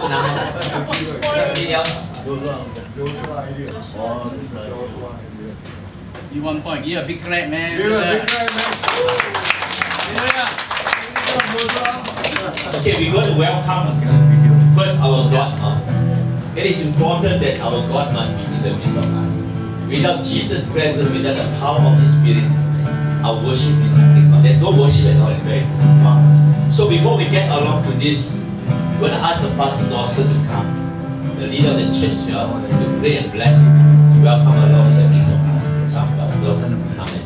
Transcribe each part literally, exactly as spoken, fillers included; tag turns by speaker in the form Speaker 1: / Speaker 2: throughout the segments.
Speaker 1: 然后你了。
Speaker 2: You one point. Give a big clap, man.
Speaker 3: Give a big clap, man.
Speaker 1: Okay, we're going to welcome first our God. Huh? It is important that our God must be in the midst of us. Without Jesus' presence, without the power of His Spirit, our worship is nothing. There's no worship at all, right? So before we get along to this, we're going to ask the Pastor Dawson to come, the leader of the church, you know, to pray and bless. Welcome our Lord in the midst of us. Pastor Dawson, amen.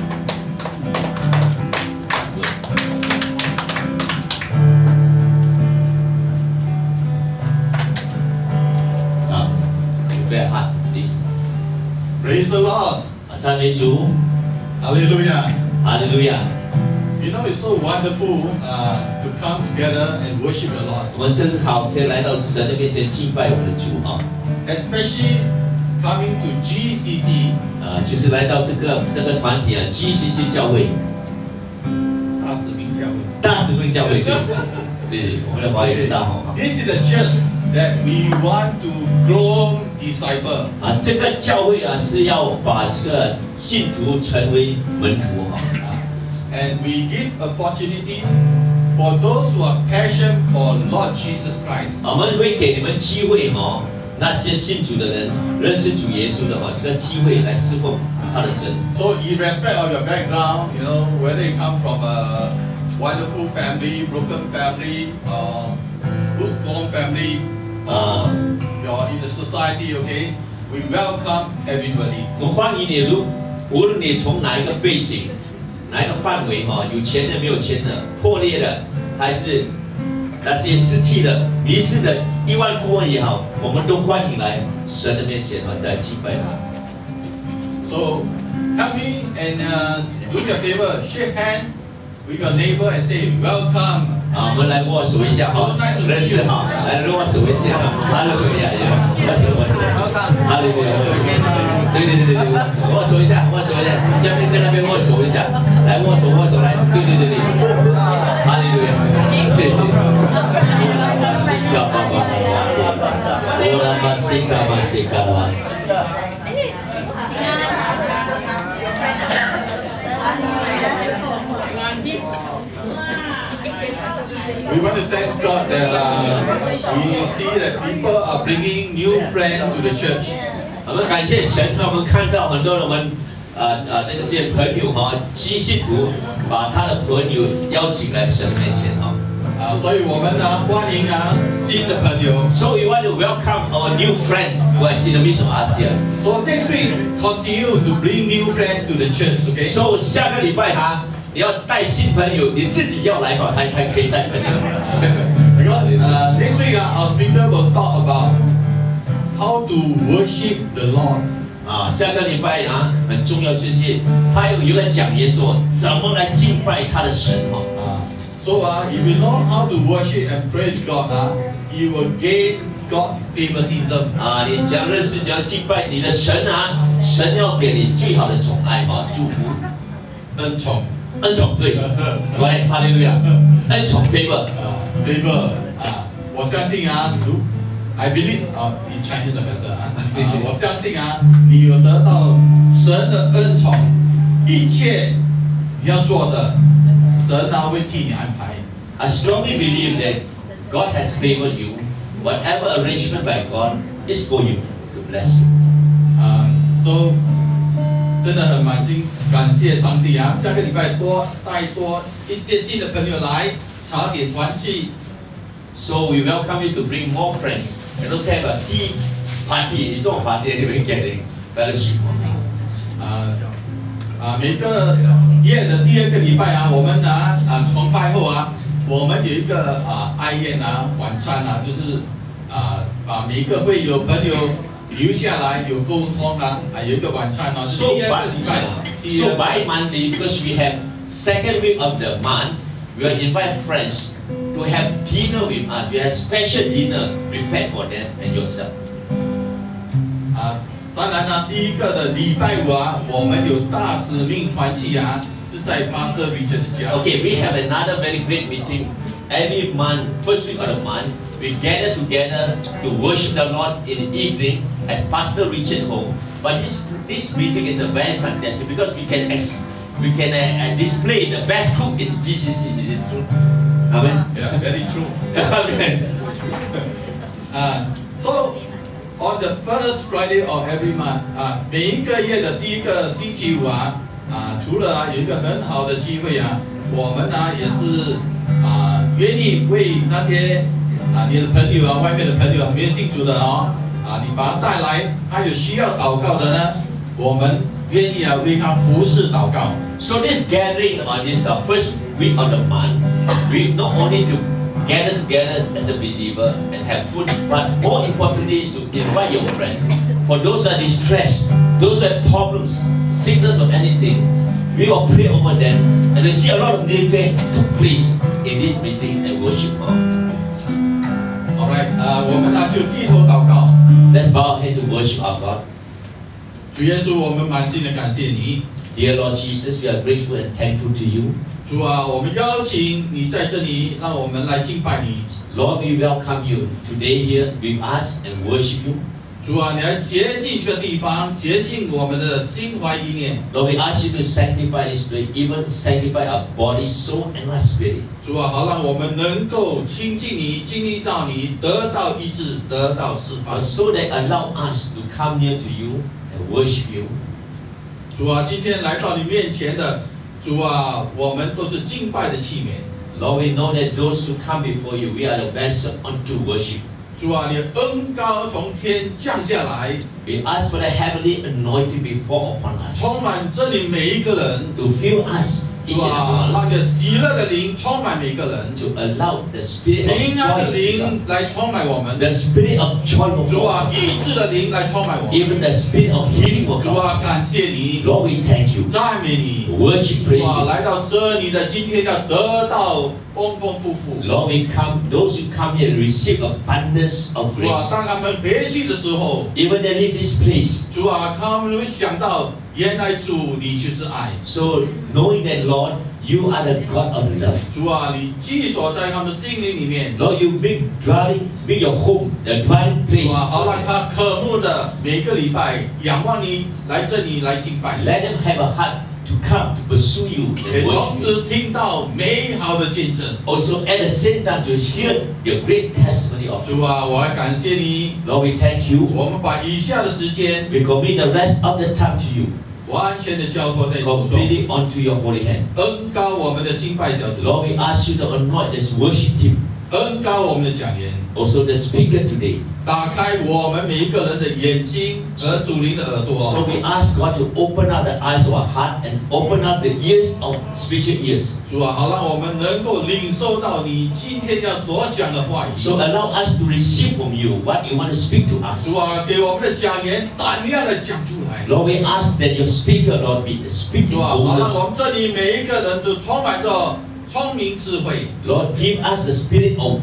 Speaker 1: Now, prepare heart, please.
Speaker 3: Praise the Lord.
Speaker 1: 赞美主
Speaker 3: Hallelujah.
Speaker 1: Hallelujah.
Speaker 3: You know, it's so wonderful uh, to come together and worship the Lord.
Speaker 1: 我们真是好，可以来到神的面前敬拜我们的主啊！
Speaker 3: Especially coming to G C C.
Speaker 1: 啊，就是来到这个这个团体啊 ，G C C 教会，
Speaker 3: 大使命教会。
Speaker 1: 大使命教会，对，对，我们的华语大好啊！
Speaker 3: This is the church that we want to grow disciple.
Speaker 1: 啊，这个教会啊是要把这个信徒成为门徒哈。
Speaker 3: And we give opportunity for those who are passionate for Lord Jesus Christ.
Speaker 1: 我们会给你们机会哦，那些信主的人认识主耶稣的话，这个机会来侍奉他的神。
Speaker 3: So, irrespective of your background, you know, whether you come from a wonderful family, broken family, or good-born family, or you're in the society, okay, we welcome everybody.
Speaker 1: 我们欢迎你，如无论你从哪一个背景。 哪一个范围哈？有钱的、没有钱的，破裂的，还是那些失去的、迷失的，亿万富翁也好，我们都欢迎来神的面前啊，来敬拜他。
Speaker 3: So help me and uh, do me a favor, shake hand with your neighbor and say welcome.
Speaker 1: 啊，我们来握手一下哈，认识哈，来握手一下，哈利路亚呀，握手握手，哈利路亚，对对对对对，握手一下，握手一下，这边跟那边握手一下，来握手握手来，对对对对，哈利路亚，对对，马西卡巴巴，乌拉马西卡马西卡巴。
Speaker 3: We want to thank God that uh, we see that people are bringing new friends to the church.
Speaker 1: 我们感谢神，让我们看到很多人，我们呃呃那些朋友哈，基信徒把他的朋友邀请来神面前哈。
Speaker 3: 啊，所以我们呢欢迎啊新的朋友。
Speaker 1: So we want to welcome our new friend who is in the midst of us here.
Speaker 3: So next week continue to bring new friends to the church, okay?
Speaker 1: So 下个礼拜哈。 你要带新朋友，你自己要来吧，还还可以带朋友。
Speaker 3: Because uh, next week uh, our speaker will talk about how to worship the Lord.
Speaker 1: 啊，下个礼拜啊，很重要就是他有有在讲耶稣怎么来敬拜他的神哈。
Speaker 3: 啊 ，So 啊 ，if you know how to worship and praise God 啊 ，you will gain God favoritism.
Speaker 1: 啊，你讲认识讲敬拜你的神啊，神要给你最好的宠爱哈，祝福、
Speaker 3: 恩宠。
Speaker 1: 恩宠对，对，哈利路亚，恩宠 favor
Speaker 3: 啊 favor 啊，我相信啊，如 I believe 啊，你 Chinese 的better 啊，啊，我相信啊，你有得到神的恩宠，一切你要做的，神啊会替你安排。
Speaker 1: I strongly believe that God has favored you. Whatever arrangement by God is for you to bless you.
Speaker 3: 啊 ，so 真的很满心感谢上帝啊！下个礼拜多带多一些新的朋友来，茶点团聚。
Speaker 1: So we welcome you to bring more friends and also have a tea party. It's not a party anyway, getting fellowship.
Speaker 3: 啊啊，每个月的第二个礼拜啊，我们啊啊崇拜后啊，我们有一个啊爱宴啊晚餐啊，就是啊把每个会有朋友。 留下来有沟通啊，啊有一个晚餐哦，是第二个礼拜。
Speaker 1: So by monthly, because we have second week of the month, we will invite friends to have dinner with us. We have special dinner prepared for them and yourself.
Speaker 3: 啊，当然呢，第一个的礼拜五啊，我们有大使命团契啊，是在 Pastor Richard 的家。
Speaker 1: Okay, we have another very great meeting every month, first week of the month, we gather together to worship the Lord in the evening as Pastor Richard home. But this this meeting is a very fantastic because we can ex we can uh, uh, display the best cook in G C C. Is it true? Amen.
Speaker 3: Yeah, very true.
Speaker 1: Amen.
Speaker 3: Uh, so on the first Friday of every month, 啊，每一个月的第一个星期五啊，啊，除了啊有一个很好的机会啊，我们呢也是啊愿意为那些啊你的朋友啊，外面的朋友没有信主的哦，啊，你把他带来，他有需要祷告的呢，我们愿意啊为他服侍祷告。
Speaker 1: So this gathering on this uh, first week of the month, we not only to gather together as a believer and have food, but more importantly is to invite your friend. For those who are distressed, those who have problems, sickness or anything, we will pray over them, and we see a lot of miracles took place in this meeting and worship God.
Speaker 3: Alright， 呃，我们呢就低头祷告。
Speaker 1: Let's bow our head to worship our God.
Speaker 3: 主耶稣，我们满心的感谢你。
Speaker 1: Dear Lord Jesus, we are grateful and thankful to you.
Speaker 3: 主啊，我们邀请你在这里，让我们来敬拜你。
Speaker 1: Lord, we welcome you today here with us and worship you.
Speaker 3: 主啊，你来洁净这个地方，洁净我们的心怀意念。
Speaker 1: Lord, we ask you to sanctify this place, even sanctify our body, soul, and our spirit.
Speaker 3: 主啊，好让我们能够亲近你，经历到你，得到医治，得到释放。
Speaker 1: So that allow us to come near to you and worship you.
Speaker 3: 主啊，今天来到你面前的主啊，我们都是敬拜的器皿。
Speaker 1: Lord, we know that those who come before you, we are the vessel unto worship.
Speaker 3: 主啊，你的恩膏从天降下来。
Speaker 1: We ask for the heavenly anointing be fall upon us.
Speaker 3: 充满这里每一个人。
Speaker 1: To fill us.
Speaker 3: 主啊，让这喜乐的灵充满每个人。
Speaker 1: To allow the spirit of
Speaker 3: 平安的
Speaker 1: joy
Speaker 3: 灵来充满我们。
Speaker 1: The spirit of joy will
Speaker 3: 主啊，
Speaker 1: fall.
Speaker 3: 医治的灵来充满我们。
Speaker 1: Even the spirit of healing will
Speaker 3: 主
Speaker 1: come.
Speaker 3: 啊，感谢你。
Speaker 1: Lord, we thank you.
Speaker 3: 赞美你。
Speaker 1: Worship, praise
Speaker 3: 主啊，
Speaker 1: you.
Speaker 3: 来到这里的今天要得到丰丰富富。
Speaker 1: Lord, we come. Those who come here receive abundance of
Speaker 3: 主啊，
Speaker 1: grace.
Speaker 3: 当他们回去的时候，
Speaker 1: Even they leave this place.
Speaker 3: 主啊，他们会想到，原来主你就是爱。
Speaker 1: So knowing that, Lord, you are the God of love.
Speaker 3: 主啊，你居所在他们心灵里面。
Speaker 1: Lord, you make dwelling, make your home, the dwelling
Speaker 3: 主
Speaker 1: place.
Speaker 3: 啊，好让他渴慕的每个礼拜仰望你，来这里来敬拜你。
Speaker 1: Let them have a heart to come to pursue you
Speaker 3: 也
Speaker 1: and
Speaker 3: 同
Speaker 1: worship you.
Speaker 3: 时听到美好的见证。
Speaker 1: Also, at the same time, to hear your great testimony of you.
Speaker 3: 主啊，我来感谢你。
Speaker 1: Lord, we thank you.
Speaker 3: 我们把以下的时间
Speaker 1: We commit the rest of the time to you.
Speaker 3: 完全的交托在手中，
Speaker 1: Completely onto your holy hand.
Speaker 3: 恩高我们的敬拜小组，
Speaker 1: Lord, we ask you to anoint this worship team.
Speaker 3: 恩高我们的讲员，
Speaker 1: Also, the speaker today.
Speaker 3: 打开我们每一个人的眼睛和属灵的耳
Speaker 1: So
Speaker 3: 朵。
Speaker 1: we ask God to open up the eyes of our heart and open up the ears of spiritual ears.
Speaker 3: 主啊，好让我们能够领受到你今天要所讲的话语。
Speaker 1: So allow us to receive from you what you want to speak to us.
Speaker 3: 主啊，给我们的讲员胆量的讲出来。
Speaker 1: Lord, we ask that your speaker, Lord, be speaking
Speaker 3: 主啊，好让
Speaker 1: boldness.
Speaker 3: 我们这里每一个人都充满着聪明智慧。
Speaker 1: Lord, give us the spirit of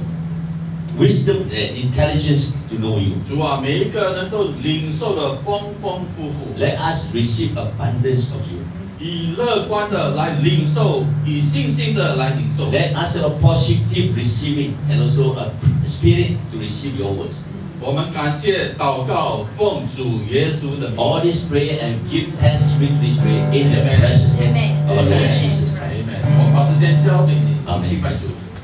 Speaker 1: wisdom and intelligence to know you.
Speaker 3: 主啊，每一个人都领受了丰丰富富。
Speaker 1: Let us receive abundance of you.
Speaker 3: 以乐观的来领受，以信心的来领受。
Speaker 1: Let us have a positive receiving and also a spirit to receive your words.
Speaker 3: 我们感谢祷告，奉主耶稣的名。
Speaker 1: All this prayer and give thanksgiving to this prayer in the precious name of our Lord Jesus Christ.
Speaker 3: Amen。我们把时间交给你，我们
Speaker 1: Amen.
Speaker 3: 敬拜主。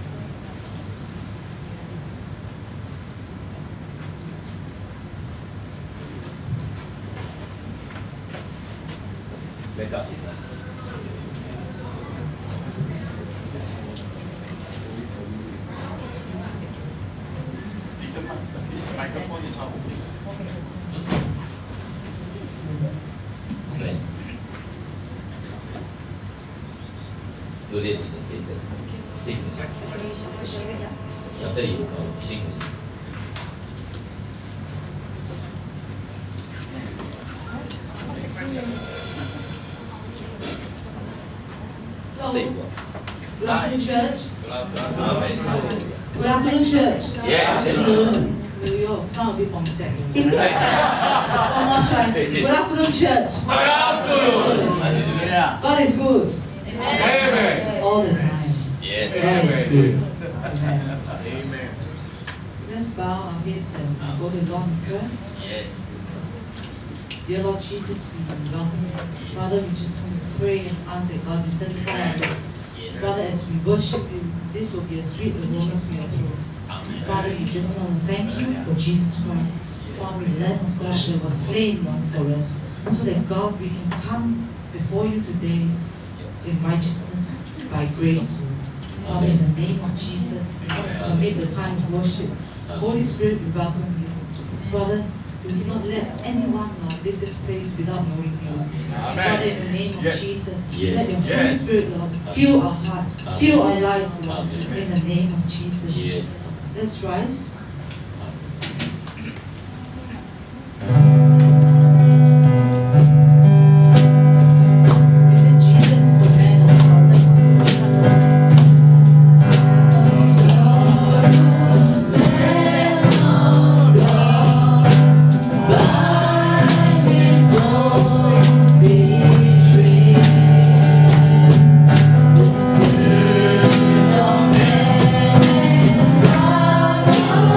Speaker 1: Wake up.
Speaker 3: Microphone is not open.
Speaker 1: Amen. Today is the day that sing. After you go, sing.
Speaker 4: Hello. Good afternoon, church.
Speaker 1: Amen.
Speaker 4: Good afternoon, church.
Speaker 1: Yeah.
Speaker 4: Afternoon. You sound a bit homesick. One more try. Good afternoon, church.
Speaker 2: Good afternoon. Hallelujah.
Speaker 4: God is good
Speaker 2: Amen.
Speaker 4: all the time.
Speaker 1: Yes.
Speaker 4: God is good. Let's bow our heads and go to Lord in prayer.
Speaker 1: Yes.
Speaker 4: Dear Lord Jesus, we welcome you. Father, we just want to pray and ask that God will sanctify our lives. Father, as we worship you, this will be a sweet aroma to your throne. Father, we just want to thank you for Jesus Christ. Father, the Lamb of God that was slain once for us, so that God, we can come before you today in righteousness by grace. Father, in the name of Jesus, commit the time of worship. Holy Spirit, we welcome you. Father, we do not let anyone uh, leave this place without knowing you.
Speaker 3: Amen.
Speaker 4: Father, in the name of
Speaker 3: Yes.
Speaker 4: Jesus,
Speaker 1: Yes.
Speaker 4: let your Holy
Speaker 3: Yes.
Speaker 4: Spirit, Lord, fill our hearts,
Speaker 1: Amen.
Speaker 4: fill our lives, Lord,
Speaker 1: Amen.
Speaker 4: in the name of Jesus.
Speaker 1: Yes.
Speaker 4: Let's rise. Jesus is the man of
Speaker 5: Oh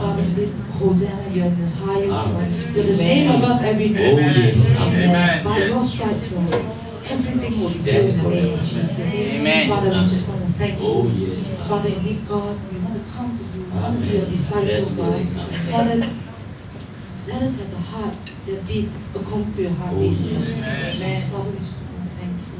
Speaker 4: Father, lift Hosanna, you're the highest
Speaker 1: Amen.
Speaker 4: one. You're the name above every name.
Speaker 1: Oh, yes. Amen.
Speaker 3: Amen.
Speaker 4: By
Speaker 3: Yes.
Speaker 4: your stripes, Lord, everything will be healed
Speaker 1: Yes,
Speaker 4: in the name of
Speaker 1: correct.
Speaker 4: Jesus.
Speaker 5: Amen.
Speaker 4: Father, we
Speaker 1: Amen.
Speaker 4: just want to thank you.
Speaker 1: Oh, yes.
Speaker 4: Father, indeed, God, we want to come to you. We want to be your
Speaker 1: Amen.
Speaker 4: disciple,
Speaker 1: Yes,
Speaker 4: God.
Speaker 1: Lord. Amen.
Speaker 4: Father, let us have the heart that beats according to your heartbeat.
Speaker 1: Oh, yes.
Speaker 4: Amen. Father, we just want to thank you.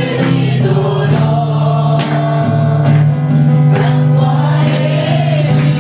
Speaker 6: Why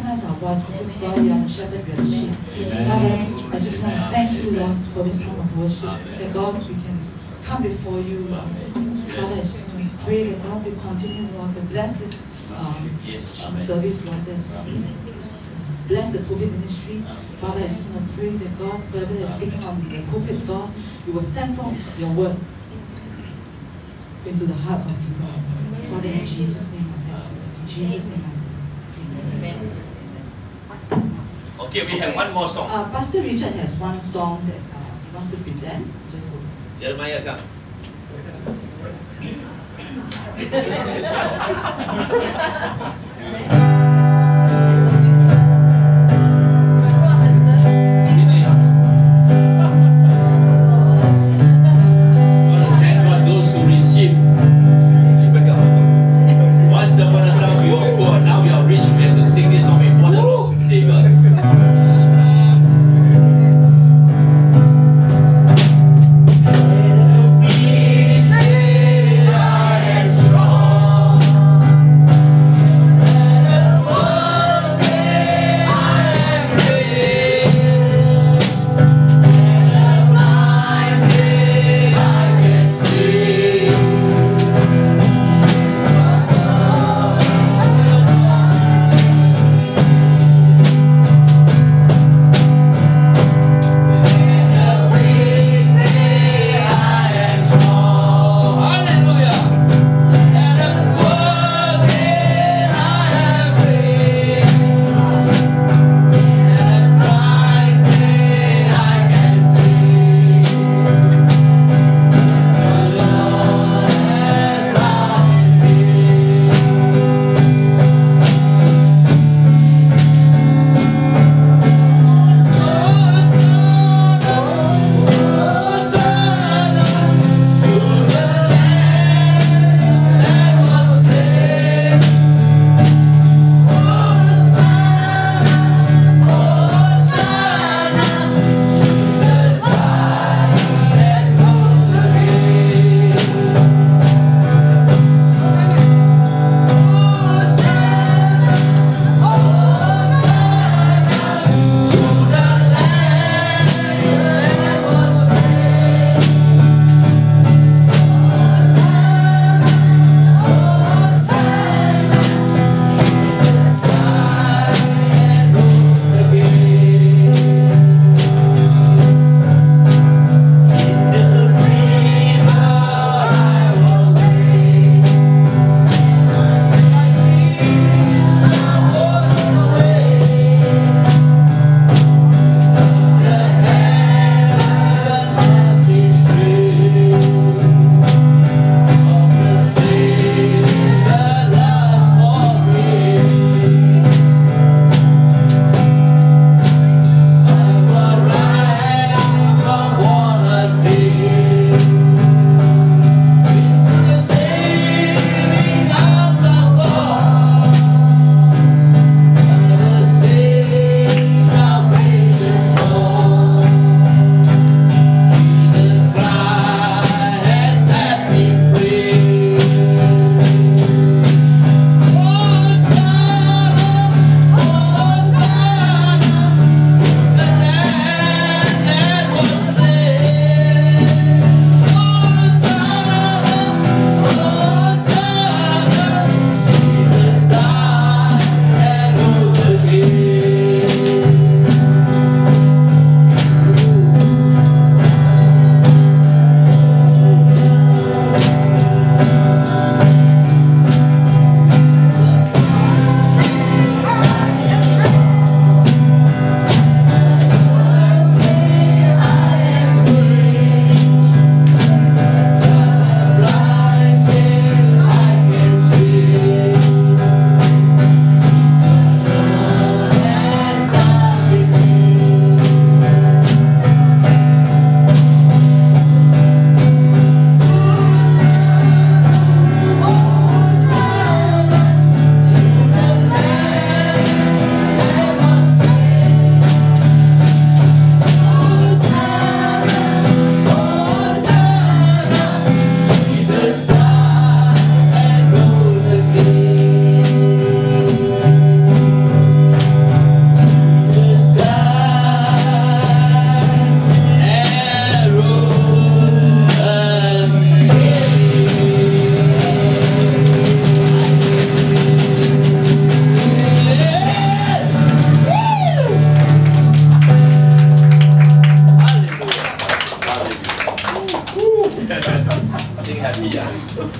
Speaker 4: recognize our voice because God, you are the shepherd, you are the sheep. Father, I just want to thank you, Lord, for this time of worship. That God, we can come before you. Father, I just want to pray that God will continue, Lord, to bless this um, service, Lord. Bless the pulpit ministry. Father, I just want to pray that God, whoever is speaking on the pulpit, God, you will send forth your word into the hearts of people. Father, in Jesus' name, I thank you. In Jesus' name, I pray. Amen.
Speaker 1: Okay, we have one more song.
Speaker 4: Uh, Pastor Richard has one song that uh, he wants to present.
Speaker 1: Jeremiah, come.
Speaker 5: Strong.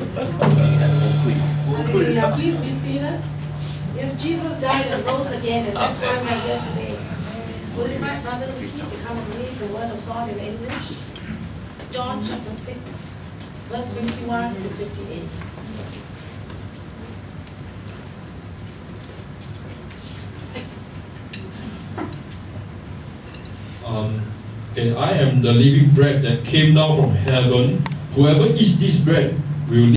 Speaker 5: Hallelujah. Please be seated. Yes, Jesus died and rose again, and that's why we're here today. Would you invite Brother Ricky to come and read the Word of God in English? John chapter six, verse fifty-one to fifty-eight.
Speaker 2: Um, okay, I am the living bread that came down from heaven. Whoever eats this bread will live.